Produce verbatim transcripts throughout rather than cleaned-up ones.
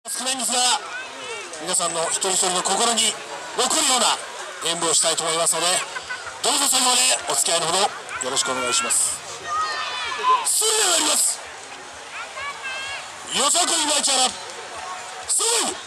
少ないんですが、皆さんの一人一人の心に残るような演舞をしたいと思いますので、どうぞ最後までお付き合いのほどよろしくお願いします。それではやります。よさこいナイチャラすごい来い。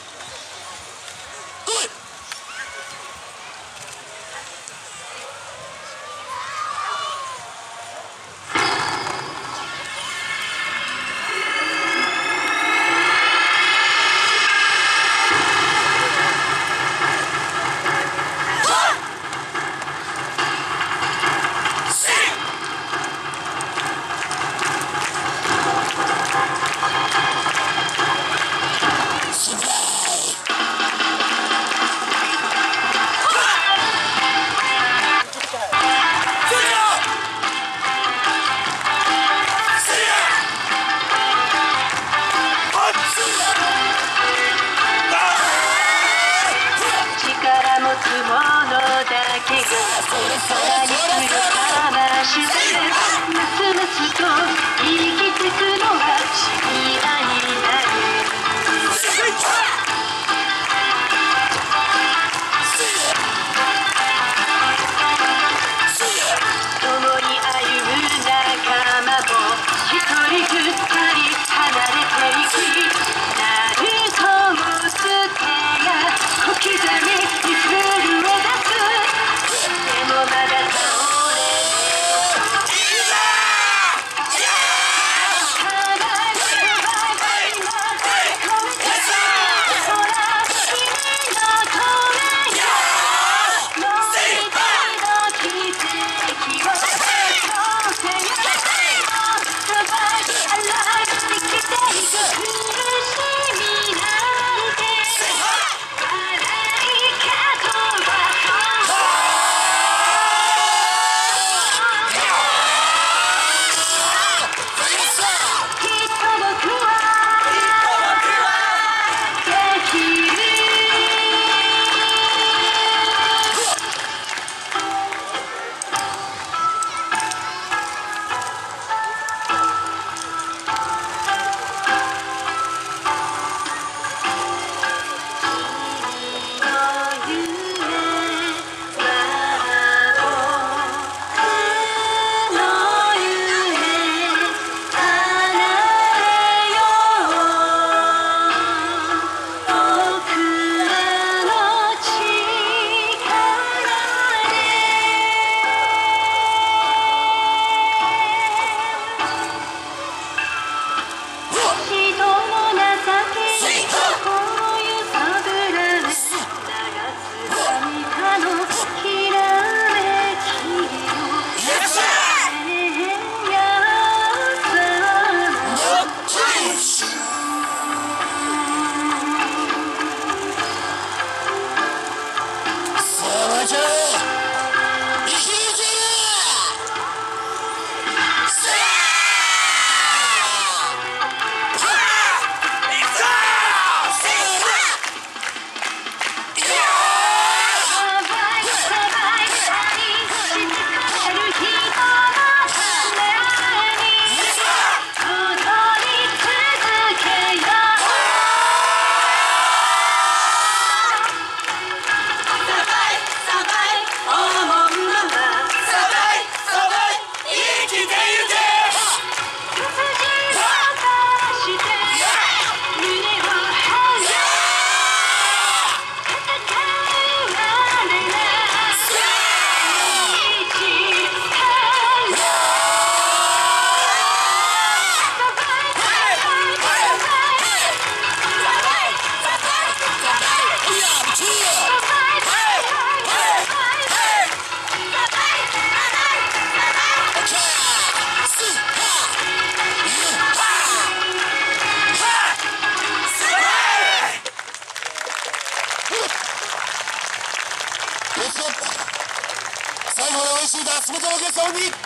最後まで応援していた全てのお客様にウィッありがとう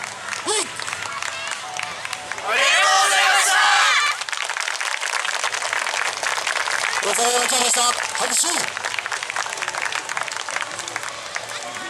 ございました。ご参加いただきました。拍手。